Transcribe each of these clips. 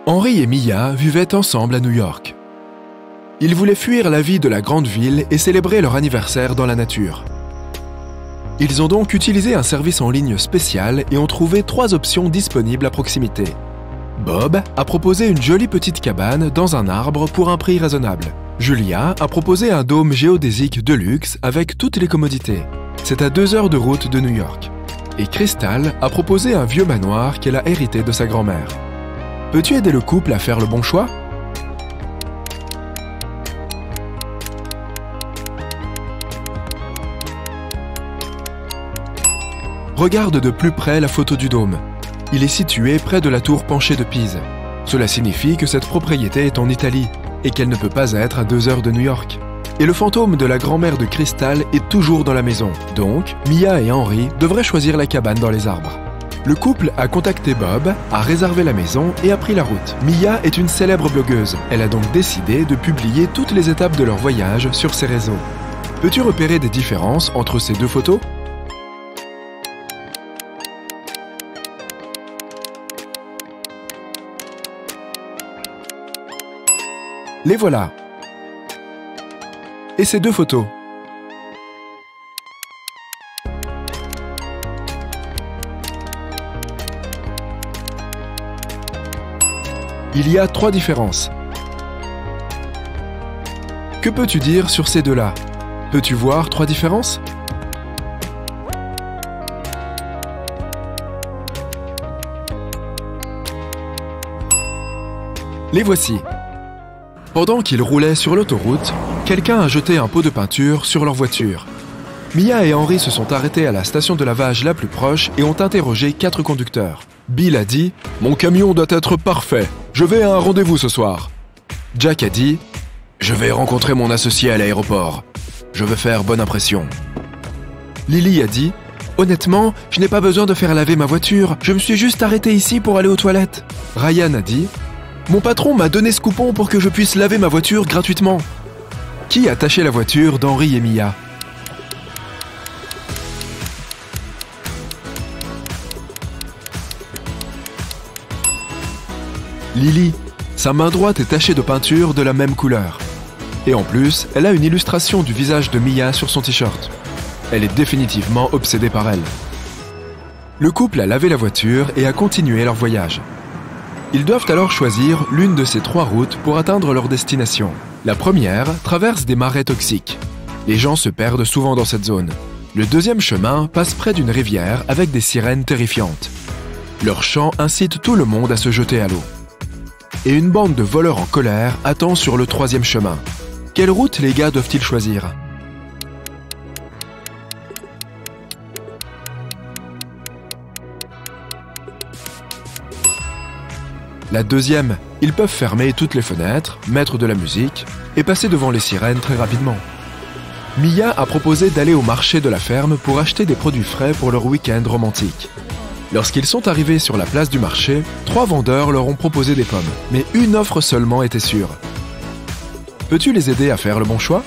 Henry et Mia vivaient ensemble à New York. Ils voulaient fuir la vie de la grande ville et célébrer leur anniversaire dans la nature. Ils ont donc utilisé un service en ligne spécial et ont trouvé 3 options disponibles à proximité. Bob a proposé une jolie petite cabane dans un arbre pour un prix raisonnable. Julia a proposé un dôme géodésique de luxe avec toutes les commodités. C'est à 2 heures de route de New York. Et Crystal a proposé un vieux manoir qu'elle a hérité de sa grand-mère. Peux-tu aider le couple à faire le bon choix? Regarde de plus près la photo du dôme. Il est situé près de la tour penchée de Pise. Cela signifie que cette propriété est en Italie et qu'elle ne peut pas être à 2 heures de New York. Et le fantôme de la grand-mère de Crystal est toujours dans la maison. Donc, Mia et Henry devraient choisir la cabane dans les arbres. Le couple a contacté Bob, a réservé la maison et a pris la route. Mia est une célèbre blogueuse. Elle a donc décidé de publier toutes les étapes de leur voyage sur ses réseaux. Peux-tu repérer des différences entre ces 2 photos? Les voilà. Et ces 2 photos? Il y a 3 différences. Que peux-tu dire sur ces 2-là? Peux-tu voir 3 différences? Les voici. Pendant qu'ils roulaient sur l'autoroute, quelqu'un a jeté un pot de peinture sur leur voiture. Mia et Henry se sont arrêtés à la station de lavage la plus proche et ont interrogé 4 conducteurs. Bill a dit « Mon camion doit être parfait. Je vais à un rendez-vous ce soir. » Jack a dit « Je vais rencontrer mon associé à l'aéroport. Je veux faire bonne impression. » Lily a dit « Honnêtement, je n'ai pas besoin de faire laver ma voiture. Je me suis juste arrêté ici pour aller aux toilettes. » Ryan a dit « Mon patron m'a donné ce coupon pour que je puisse laver ma voiture gratuitement. » Qui a taché la voiture d'Henry et Mia? Lily, sa main droite est tachée de peinture de la même couleur. Et en plus, elle a une illustration du visage de Mia sur son t-shirt. Elle est définitivement obsédée par elle. Le couple a lavé la voiture et a continué leur voyage. Ils doivent alors choisir l'une de ces 3 routes pour atteindre leur destination. La première traverse des marais toxiques. Les gens se perdent souvent dans cette zone. Le deuxième chemin passe près d'une rivière avec des sirènes terrifiantes. Leurs chants incitent tout le monde à se jeter à l'eau. Et une bande de voleurs en colère attend sur le 3e chemin. Quelle route les gars doivent-ils choisir? La deuxième, ils peuvent fermer toutes les fenêtres, mettre de la musique et passer devant les sirènes très rapidement. Mia a proposé d'aller au marché de la ferme pour acheter des produits frais pour leur week-end romantique. Lorsqu'ils sont arrivés sur la place du marché, 3 vendeurs leur ont proposé des pommes, mais une offre seulement était sûre. Peux-tu les aider à faire le bon choix?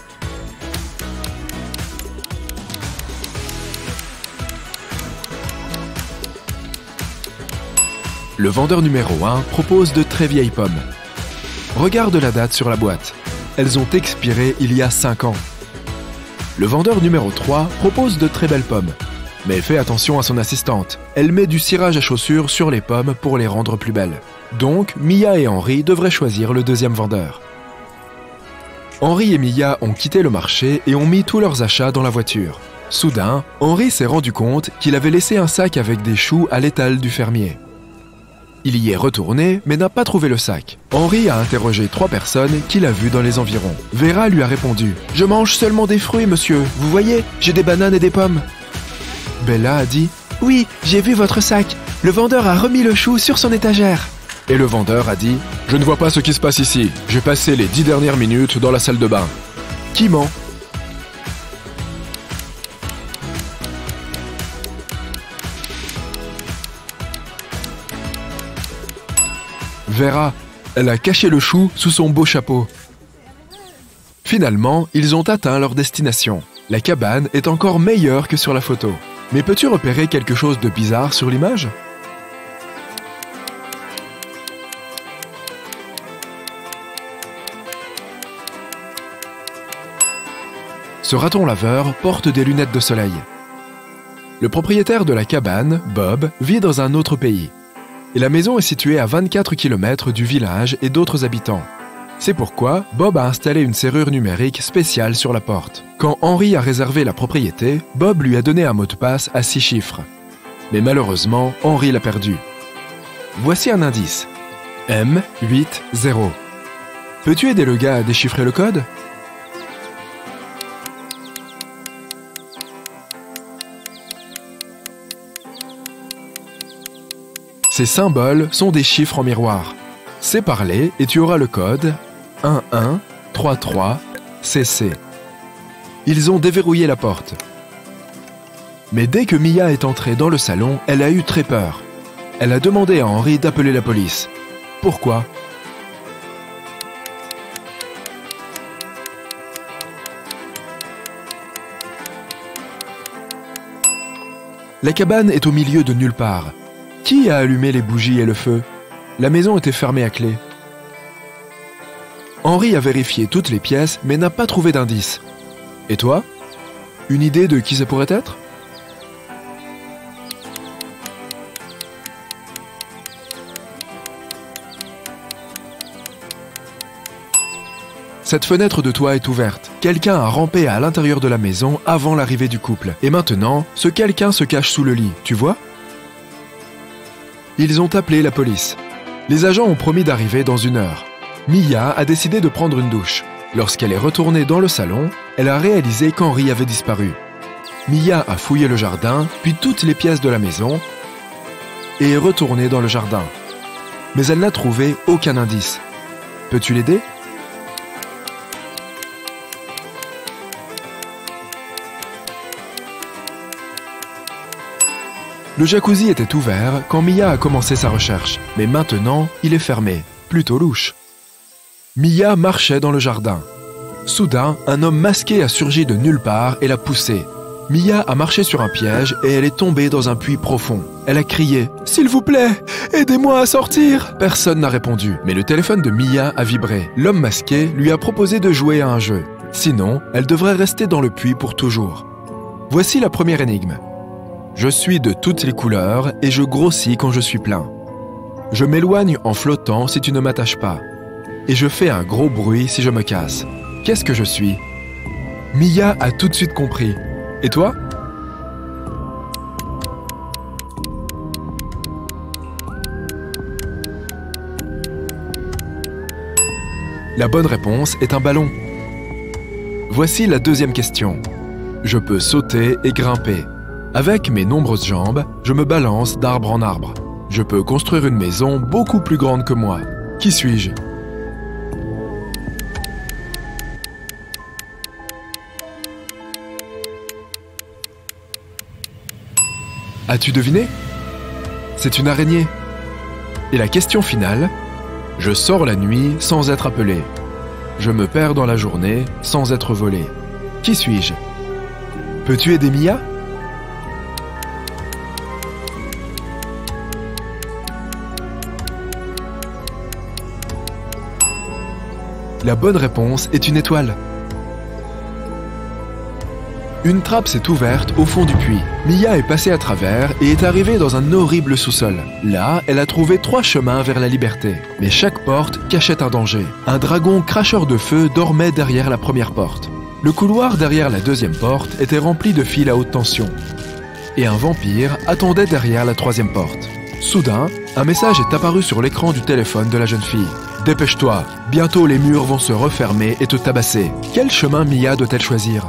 Le vendeur numéro 1 propose de très vieilles pommes. Regarde la date sur la boîte. Elles ont expiré il y a 5 ans. Le vendeur numéro 3 propose de très belles pommes. Mais fais attention à son assistante. Elle met du cirage à chaussures sur les pommes pour les rendre plus belles. Donc, Mia et Henry devraient choisir le deuxième vendeur. Henry et Mia ont quitté le marché et ont mis tous leurs achats dans la voiture. Soudain, Henry s'est rendu compte qu'il avait laissé un sac avec des choux à l'étal du fermier. Il y est retourné, mais n'a pas trouvé le sac. Henry a interrogé 3 personnes qu'il a vues dans les environs. Vera lui a répondu « Je mange seulement des fruits, monsieur. Vous voyez, j'ai des bananes et des pommes. » Bella a dit « Oui, j'ai vu votre sac. Le vendeur a remis le chou sur son étagère. » Et le vendeur a dit « Je ne vois pas ce qui se passe ici. J'ai passé les 10 dernières minutes dans la salle de bain. » Qui ment? Vera, elle a caché le chou sous son beau chapeau. Finalement, ils ont atteint leur destination. La cabane est encore meilleure que sur la photo. Mais peux-tu repérer quelque chose de bizarre sur l'image? Ce raton laveur porte des lunettes de soleil. Le propriétaire de la cabane, Bob, vit dans un autre pays. Et la maison est située à 24 km du village et d'autres habitants. C'est pourquoi Bob a installé une serrure numérique spéciale sur la porte. Quand Henry a réservé la propriété, Bob lui a donné un mot de passe à 6 chiffres. Mais malheureusement, Henry l'a perdu. Voici un indice. M80. Peux-tu aider le gars à déchiffrer le code? Ces symboles sont des chiffres en miroir. C'est parler et tu auras le code 1133CC. Ils ont déverrouillé la porte. Mais dès que Mia est entrée dans le salon, elle a eu très peur. Elle a demandé à Henry d'appeler la police. Pourquoi? La cabane est au milieu de nulle part. Qui a allumé les bougies et le feu? La maison était fermée à clé. Henry a vérifié toutes les pièces, mais n'a pas trouvé d'indice. Et toi? Une idée de qui ça pourrait être? Cette fenêtre de toit est ouverte. Quelqu'un a rampé à l'intérieur de la maison avant l'arrivée du couple. Et maintenant, ce quelqu'un se cache sous le lit, tu vois? Ils ont appelé la police. Les agents ont promis d'arriver dans 1 heure. Mia a décidé de prendre une douche. Lorsqu'elle est retournée dans le salon, elle a réalisé qu'Henry avait disparu. Mia a fouillé le jardin, puis toutes les pièces de la maison, et est retournée dans le jardin. Mais elle n'a trouvé aucun indice. Peux-tu l'aider? Le jacuzzi était ouvert quand Mia a commencé sa recherche, mais maintenant, il est fermé, plutôt louche. Mia marchait dans le jardin. Soudain, un homme masqué a surgi de nulle part et l'a poussée. Mia a marché sur un piège et elle est tombée dans un puits profond. Elle a crié « S'il vous plaît, aidez-moi à sortir !» Personne n'a répondu, mais le téléphone de Mia a vibré. L'homme masqué lui a proposé de jouer à un jeu. Sinon, elle devrait rester dans le puits pour toujours. Voici la première énigme. Je suis de toutes les couleurs et je grossis quand je suis plein. Je m'éloigne en flottant si tu ne m'attaches pas. Et je fais un gros bruit si je me casse. Qu'est-ce que je suis? Mia a tout de suite compris. Et toi? La bonne réponse est un ballon. Voici la deuxième question. Je peux sauter et grimper. Avec mes nombreuses jambes, je me balance d'arbre en arbre. Je peux construire une maison beaucoup plus grande que moi. Qui suis-je? As-tu deviné? C'est une araignée. Et la question finale, je sors la nuit sans être appelé. Je me perds dans la journée sans être volé. Qui suis-je? Peux-tu aider Mia? La bonne réponse est une étoile. Une trappe s'est ouverte au fond du puits. Mia est passée à travers et est arrivée dans un horrible sous-sol. Là, elle a trouvé 3 chemins vers la liberté. Mais chaque porte cachait un danger. Un dragon cracheur de feu dormait derrière la première porte. Le couloir derrière la deuxième porte était rempli de fils à haute tension. Et un vampire attendait derrière la troisième porte. Soudain, un message est apparu sur l'écran du téléphone de la jeune fille. « Dépêche-toi, bientôt les murs vont se refermer et te tabasser. » Quel chemin Mia doit-elle choisir?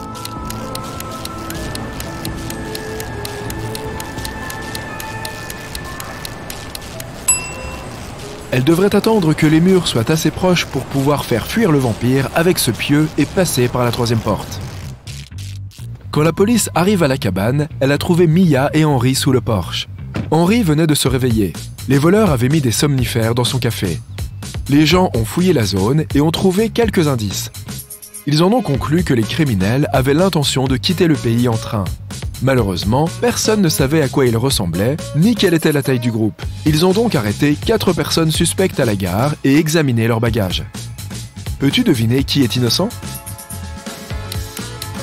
Elle devrait attendre que les murs soient assez proches pour pouvoir faire fuir le vampire avec ce pieu et passer par la troisième porte. Quand la police arrive à la cabane, elle a trouvé Mia et Henry sous le porche. Henry venait de se réveiller. Les voleurs avaient mis des somnifères dans son café. Les gens ont fouillé la zone et ont trouvé quelques indices. Ils en ont conclu que les criminels avaient l'intention de quitter le pays en train. Malheureusement, personne ne savait à quoi ils ressemblaient, ni quelle était la taille du groupe. Ils ont donc arrêté 4 personnes suspectes à la gare et examiné leurs bagages. Peux-tu deviner qui est innocent?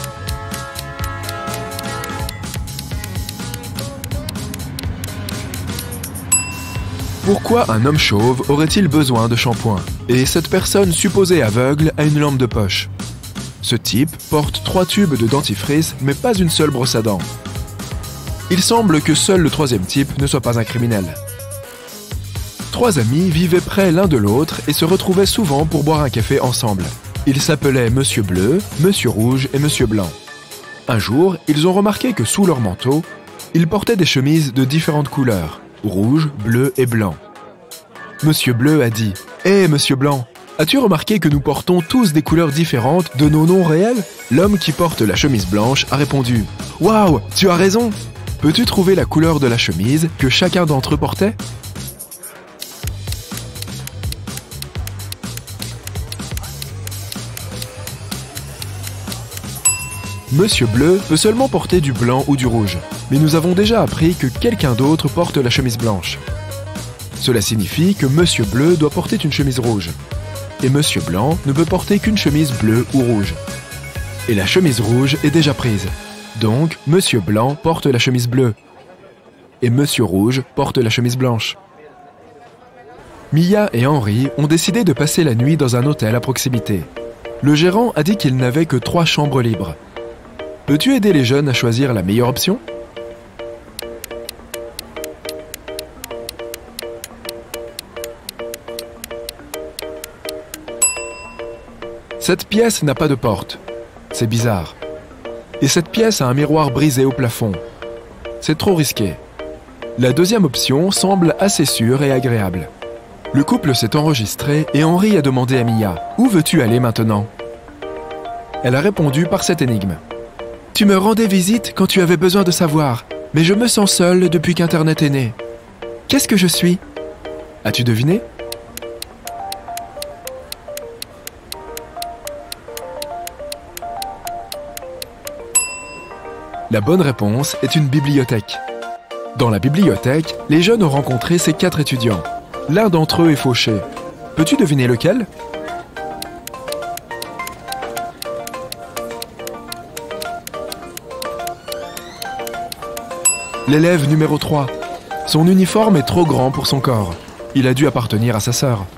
Pourquoi un homme chauve aurait-il besoin de shampoing? Et cette personne supposée aveugle a une lampe de poche. Ce type porte 3 tubes de dentifrice mais pas une seule brosse à dents. Il semble que seul le 3e type ne soit pas un criminel. 3 amis vivaient près l'un de l'autre et se retrouvaient souvent pour boire un café ensemble. Ils s'appelaient Monsieur Bleu, Monsieur Rouge et Monsieur Blanc. Un jour, ils ont remarqué que sous leur manteau, ils portaient des chemises de différentes couleurs, rouge, bleu et blanc. Monsieur Bleu a dit « Hé, Monsieur Blanc, as-tu remarqué que nous portons tous des couleurs différentes de nos noms réels ?» L'homme qui porte la chemise blanche a répondu « Waouh, tu as raison! Peux-tu trouver la couleur de la chemise que chacun d'entre eux portait ?» Monsieur Bleu peut seulement porter du blanc ou du rouge, mais nous avons déjà appris que quelqu'un d'autre porte la chemise blanche. Cela signifie que Monsieur Bleu doit porter une chemise rouge, et Monsieur Blanc ne peut porter qu'une chemise bleue ou rouge. Et la chemise rouge est déjà prise, donc Monsieur Blanc porte la chemise bleue, et Monsieur Rouge porte la chemise blanche. Mia et Henri ont décidé de passer la nuit dans un hôtel à proximité. Le gérant a dit qu'il n'avait que 3 chambres libres. Peux-tu aider les jeunes à choisir la meilleure option? Cette pièce n'a pas de porte. C'est bizarre. Et cette pièce a un miroir brisé au plafond. C'est trop risqué. La 2e option semble assez sûre et agréable. Le couple s'est enregistré et Henri a demandé à Mia « Où veux-tu aller maintenant ?» Elle a répondu par cette énigme. Tu me rendais visite quand tu avais besoin de savoir, mais je me sens seule depuis qu'Internet est né. Qu'est-ce que je suis? As-tu deviné? La bonne réponse est une bibliothèque. Dans la bibliothèque, les jeunes ont rencontré ces 4 étudiants. L'un d'entre eux est fauché. Peux-tu deviner lequel? L'élève numéro 3. Son uniforme est trop grand pour son corps. Il a dû appartenir à sa sœur.